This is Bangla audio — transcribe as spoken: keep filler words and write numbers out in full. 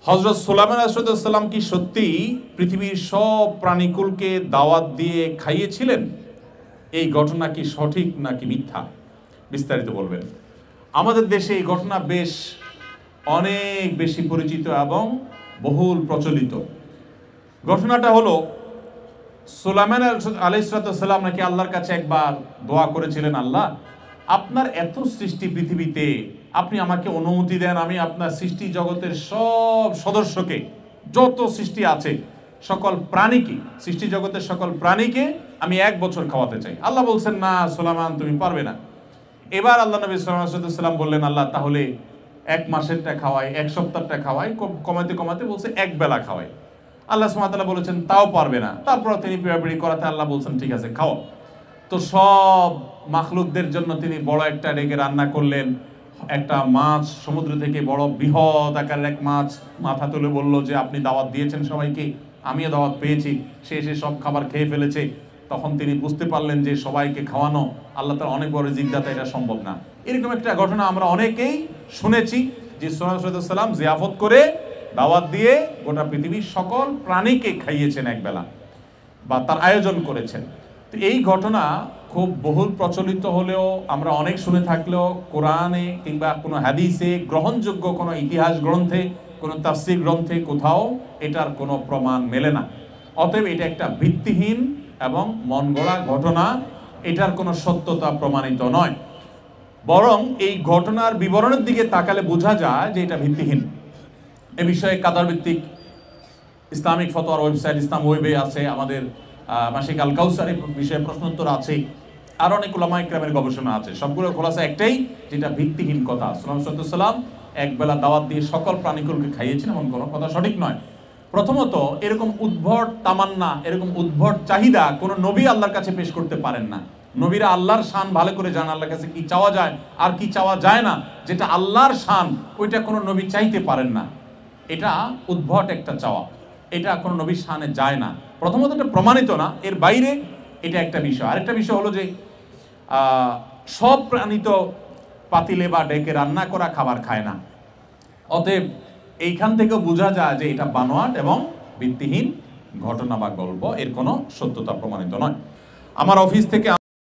হযরত সুলাইমান আলাইহিস সালাম কি সত্যি পৃথিবীর সব প্রাণীকুলকে দাওয়াত দিয়ে খাইয়েছিলেন? এই ঘটনা কি সঠিক নাকি মিথ্যা? বিস্তারিত বলবেন। আমাদের দেশে এই ঘটনা বেশ অনেক বেশি পরিচিত এবং বহুল প্রচলিত। ঘটনাটা হলো, সুলাইমান আলাইহিস সালাম নাকি আল্লাহর কাছে একবার দোয়া করেছিলেন, আল্লাহ আপনার এত সৃষ্টি পৃথিবীতে, আপনি আমাকে অনুমতি দেন আমি আপনার সৃষ্টি জগতের সব সদস্যকে, যত সৃষ্টি আছে সকল প্রাণীকে, সৃষ্টি জগতের সকল প্রাণীকে আমি এক বছর খাওয়াতে চাই। আল্লাহ বলছেন, না সুলাইমান তুমি পারবে না। এবার আল্লাহ নবী সাল্লাল্লাহু আলাইহি সাল্লাম বললেন, আল্লাহ তাহলে এক মাসেরটা খাওয়াই, এক সপ্তাহটা খাওয়াই, কমাতে কমাতে বলছে এক বেলা খাওয়াই। আল্লাহ সুবহানাহু ওয়া তাআলা বলেছেন তাও পারবে না। তারপর তিনি পিড়াপিড়ি করাতে আল্লাহ বলছেন ঠিক আছে খাও। তো সব মাখলুকদের জন্য তিনি বড় একটা ডেকে রান্না করলেন। একটা মাছ সমুদ্র থেকে বড় বৃহৎ আকারের এক মাছ মাথা তুলে বলল যে আপনি দাওয়াত দিয়েছেন সবাইকে, আমিও দাওয়াত পেয়েছি। সে এসে সব খাবার খেয়ে ফেলেছে। তখন তিনি বুঝতে পারলেন যে সবাইকে খাওয়ানো আল্লাহ তাআলা অনেক বড় জিজ্ঞাসা, এটা সম্ভব না। এরকম একটা ঘটনা আমরা অনেকেই শুনেছি যে সুলাইমান আলাইহিস সালাম জিয়াফত করে দাওয়াত দিয়ে গোটা পৃথিবীর সকল প্রাণীকে খাইয়েছেন একবেলা, বা তার আয়োজন করেছেন। তো এই ঘটনা খুব বহুল প্রচলিত হলেও, আমরা অনেক শুনে থাকলেও কোরআনে কিংবা কোনো হাদিসে, গ্রহণযোগ্য কোনো ইতিহাস গ্রন্থে, কোনো তাফসীর গ্রন্থে কোথাও এটার কোনো প্রমাণ মেলে না। অতএব এটা একটা ভিত্তিহীন এবং মন গড়া ঘটনা, এটার কোনো সত্যতা প্রমাণিত নয়। বরং এই ঘটনার বিবরণের দিকে তাকালে বোঝা যায় যে এটা ভিত্তিহীন। এ বিষয়ে কাদার ভিত্তিক ইসলামিক ফতোয়ার ওয়েবসাইট ইসলাম ওয়েবে আছে, আমাদের মাসিক আল কাউসার বিষয়ে প্রশ্নোত্তর আছে, আর অনেক উলামা ইকরামের গবেষণা আছে। সবগুলো খোলাসা একটাই, যেটা ভিত্তিহীন কথা। সুলাইমান আলাইহিস সালাম একবেলা দাওয়াত দিয়ে সকল প্রাণীকুলকে খাইয়েছেন এমন কোনো কথা সঠিক নয়। প্রথমত, এরকম উদ্ভট তামান্না, এরকম উদ্ভট চাহিদা কোনো নবী আল্লাহর কাছে পেশ করতে পারেন না। নবীরা আল্লাহর শান ভালো করে জান, আল্লাহর কাছে কি চাওয়া যায় আর কি চাওয়া যায় না। যেটা আল্লাহর শান ওইটা কোনো নবী চাইতে পারেন না। এটা উদ্ভট একটা চাওয়া, এটা কোনো নবীর শানে যায় না। প্রথমত এটা প্রমাণিত না, এর বাইরে এটা একটা বিষয়। আরেকটা বিষয় হলো যে সব প্রাণী তো পাতিলে বা ডেকে রান্না করা খাবার খায় না। অতএব এইখান থেকেও বোঝা যায় যে এটা বানোয়াট এবং ভিত্তিহীন ঘটনা বা গল্প, এর কোনো সত্যতা প্রমাণিত নয়। আমার অফিস থেকে